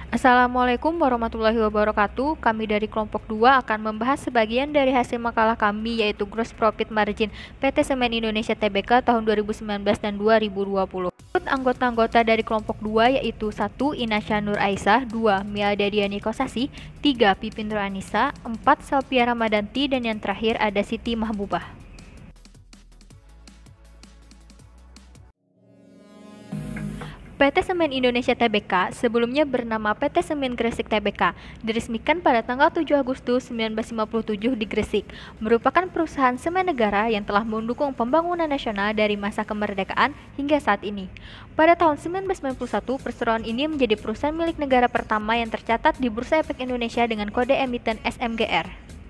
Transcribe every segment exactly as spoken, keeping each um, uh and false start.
Assalamualaikum warahmatullahi wabarakatuh. Kami dari kelompok dua akan membahas sebagian dari hasil makalah kami, yaitu Gross Profit Margin P T Semen Indonesia Tbk tahun dua ribu sembilan belas dan dua ribu dua puluh. Anggota-anggota dari kelompok dua yaitu satu. Inasya Nur Aisyah, dua. Mialda Diani Kosasi, tiga. Pipin Anissa, empat. Salpia Ramadanti, dan yang terakhir ada Siti Mahbubah. P T Semen Indonesia Tbk sebelumnya bernama P T Semen Gresik Tbk, diresmikan pada tanggal tujuh Agustus seribu sembilan ratus lima puluh tujuh di Gresik, merupakan perusahaan semen negara yang telah mendukung pembangunan nasional dari masa kemerdekaan hingga saat ini. Pada tahun seribu sembilan ratus sembilan puluh satu, perseroan ini menjadi perusahaan milik negara pertama yang tercatat di Bursa Efek Indonesia dengan kode emiten S M G R.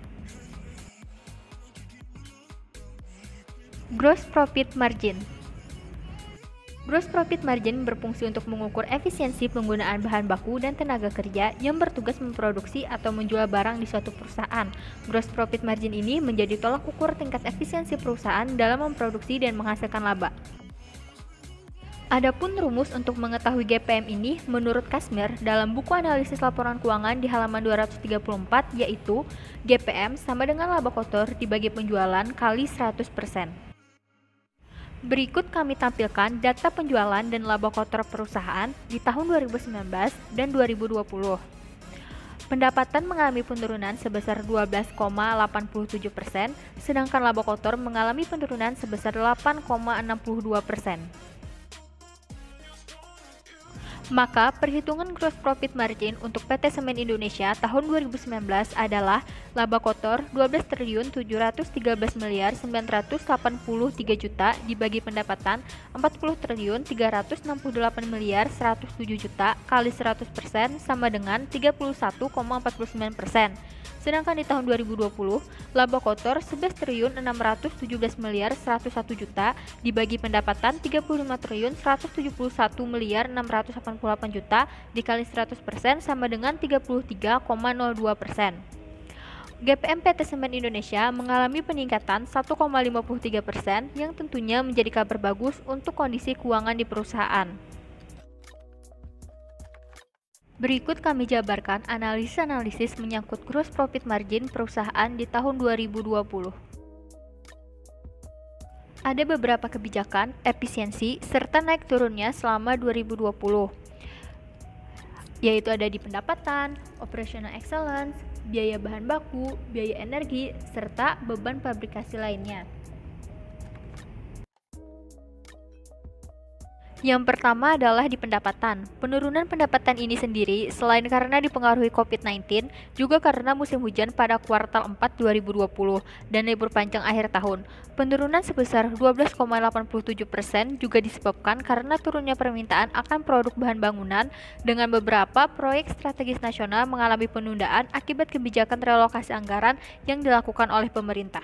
Gross Profit Margin. Gross Profit Margin berfungsi untuk mengukur efisiensi penggunaan bahan baku dan tenaga kerja yang bertugas memproduksi atau menjual barang di suatu perusahaan. Gross Profit Margin ini menjadi tolak ukur tingkat efisiensi perusahaan dalam memproduksi dan menghasilkan laba. Adapun rumus untuk mengetahui G P M ini menurut Kasmir dalam buku analisis laporan keuangan di halaman dua ratus tiga puluh empat, yaitu G P M sama dengan laba kotor dibagi penjualan kali seratus persen. Berikut kami tampilkan data penjualan dan laba kotor perusahaan di tahun dua ribu sembilan belas dan dua ribu dua puluh. Pendapatan mengalami penurunan sebesar dua belas koma delapan tujuh persen, sedangkan laba kotor mengalami penurunan sebesar delapan koma enam dua persen. Maka, perhitungan gross profit margin untuk P T Semen Indonesia tahun dua ribu sembilan belas adalah laba kotor dua belas triliun tujuh ratus tiga belas miliar sembilan ratus delapan puluh tiga juta dibagi pendapatan empat puluh triliun tiga ratus enam puluh delapan miliar seratus tujuh juta kali seratus persen sama dengan tiga puluh satu koma empat sembilan persen. Sedangkan di tahun dua ribu dua puluh, laba kotor sebelas triliun enam ratus tujuh belas miliar seratus satu juta dibagi pendapatan tiga puluh lima triliun seratus tujuh puluh satu miliar enam ratus delapan puluh delapan juta dikali seratus persen sama dengan tiga puluh tiga koma nol dua persen. G P M P T Semen Indonesia mengalami peningkatan satu koma lima tiga persen yang tentunya menjadi kabar bagus untuk kondisi keuangan di perusahaan. Berikut kami jabarkan analisis-analisis menyangkut gross profit margin perusahaan di tahun dua ribu dua puluh. Ada beberapa kebijakan, efisiensi, serta naik turunnya selama dua ribu dua puluh, yaitu ada di pendapatan, operational excellence, biaya bahan baku, biaya energi, serta beban fabrikasi lainnya. Yang pertama adalah di pendapatan. Penurunan pendapatan ini sendiri selain karena dipengaruhi covid sembilan belas, juga karena musim hujan pada kuartal empat dua ribu dua puluh dan libur panjang akhir tahun. Penurunan sebesar dua belas koma delapan tujuh persen juga disebabkan karena turunnya permintaan akan produk bahan bangunan dengan beberapa proyek strategis nasional mengalami penundaan akibat kebijakan relokasi anggaran yang dilakukan oleh pemerintah.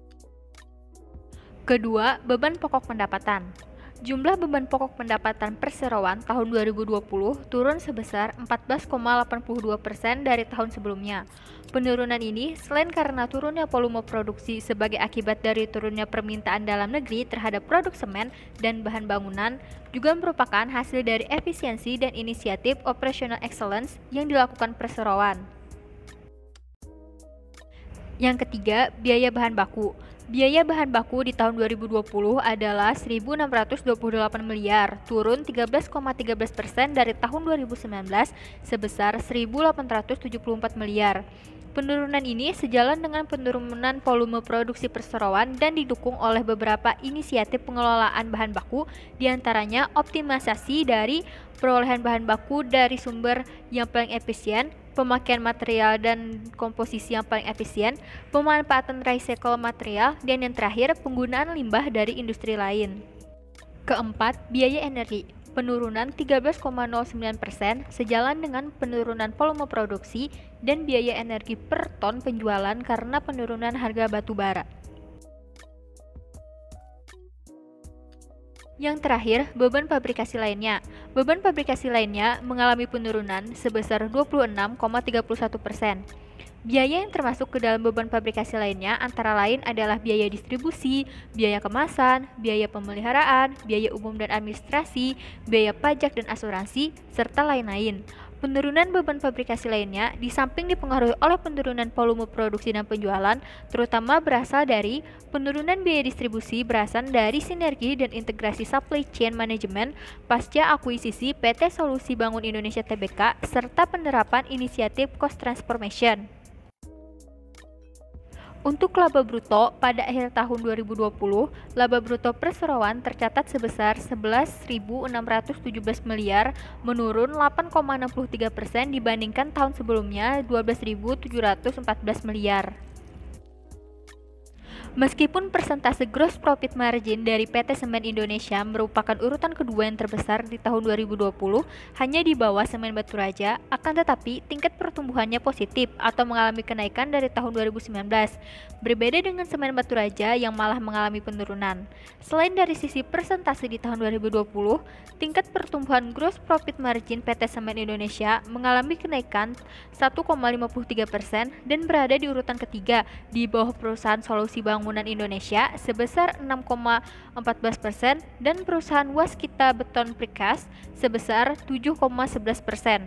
Kedua, beban pokok pendapatan. Jumlah beban pokok pendapatan perseroan tahun dua ribu dua puluh turun sebesar empat belas koma delapan dua persen dari tahun sebelumnya. Penurunan ini selain karena turunnya volume produksi sebagai akibat dari turunnya permintaan dalam negeri terhadap produk semen dan bahan bangunan, juga merupakan hasil dari efisiensi dan inisiatif operational excellence yang dilakukan perseroan. Yang ketiga, biaya bahan baku. Biaya bahan baku di tahun dua ribu dua puluh adalah seribu enam ratus dua puluh delapan miliar, turun tiga belas koma tiga belas persen dari tahun dua ribu sembilan belas sebesar seribu delapan ratus tujuh puluh empat miliar. Penurunan ini sejalan dengan penurunan volume produksi perseroan dan didukung oleh beberapa inisiatif pengelolaan bahan baku, diantaranya optimalisasi dari perolehan bahan baku dari sumber yang paling efisien, pemakaian material dan komposisi yang paling efisien, pemanfaatan recycle material, dan yang terakhir penggunaan limbah dari industri lain. Keempat, biaya energi. Penurunan tiga belas koma nol sembilan persen sejalan dengan penurunan volume produksi dan biaya energi per ton penjualan karena penurunan harga batu bara. Yang terakhir, beban fabrikasi lainnya. Beban fabrikasi lainnya mengalami penurunan sebesar dua puluh enam koma tiga satu persen. Biaya yang termasuk ke dalam beban fabrikasi lainnya antara lain adalah biaya distribusi, biaya kemasan, biaya pemeliharaan, biaya umum dan administrasi, biaya pajak dan asuransi, serta lain-lain. Penurunan beban fabrikasi lainnya, di samping dipengaruhi oleh penurunan volume produksi dan penjualan, terutama berasal dari penurunan biaya distribusi berasal dari sinergi dan integrasi supply chain management pasca akuisisi P T Solusi Bangun Indonesia Tbk, serta penerapan inisiatif cost transformation. Untuk laba bruto, pada akhir tahun dua ribu dua puluh, laba bruto perseroan tercatat sebesar sebelas ribu enam ratus tujuh belas miliar, menurun delapan koma enam puluh tiga persen dibandingkan tahun sebelumnya dua belas ribu tujuh ratus empat belas miliar. Meskipun persentase gross profit margin dari P T Semen Indonesia merupakan urutan kedua yang terbesar di tahun dua ribu dua puluh, hanya di bawah Semen Baturaja, akan tetapi tingkat pertumbuhannya positif atau mengalami kenaikan dari tahun dua ribu sembilan belas, berbeda dengan Semen Baturaja yang malah mengalami penurunan. Selain dari sisi persentase di tahun dua ribu dua puluh, tingkat pertumbuhan gross profit margin P T Semen Indonesia mengalami kenaikan satu koma lima puluh tiga persen dan berada di urutan ketiga di bawah perusahaan Solusi Bangunan Indonesia sebesar enam koma empat belas persen dan perusahaan Waskita Beton Precast sebesar tujuh koma sebelas persen.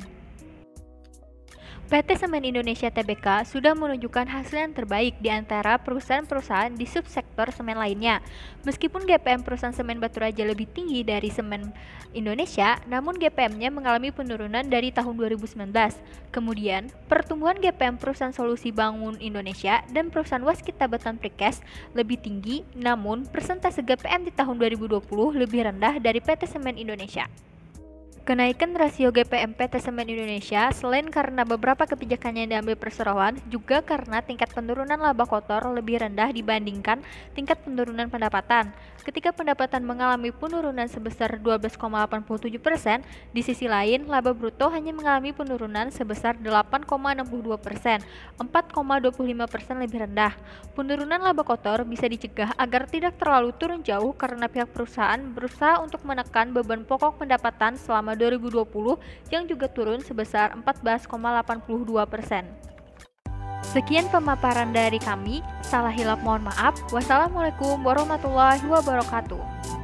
P T Semen Indonesia Tbk sudah menunjukkan hasil yang terbaik di antara perusahaan-perusahaan di subsektor semen lainnya. Meskipun G P M perusahaan semen Baturaja lebih tinggi dari Semen Indonesia, namun G P M-nya mengalami penurunan dari tahun dua ribu sembilan belas. Kemudian, pertumbuhan G P M perusahaan Solusi Bangun Indonesia dan perusahaan Waskita Beton Precast lebih tinggi, namun persentase G P M di tahun dua ribu dua puluh lebih rendah dari P T Semen Indonesia. Kenaikan rasio G P M P T Semen Indonesia selain karena beberapa kebijakan yang diambil perseroan, juga karena tingkat penurunan laba kotor lebih rendah dibandingkan tingkat penurunan pendapatan. Ketika pendapatan mengalami penurunan sebesar dua belas koma delapan puluh tujuh persen, di sisi lain laba bruto hanya mengalami penurunan sebesar delapan koma enam puluh dua persen, empat koma dua puluh lima persen lebih rendah. Penurunan laba kotor bisa dicegah agar tidak terlalu turun jauh karena pihak perusahaan berusaha untuk menekan beban pokok pendapatan selama dua ribu dua puluh yang juga turun sebesar empat belas koma delapan puluh dua persen. Sekian pemaparan dari kami, salah hilap mohon maaf. Wassalamualaikum warahmatullahi wabarakatuh.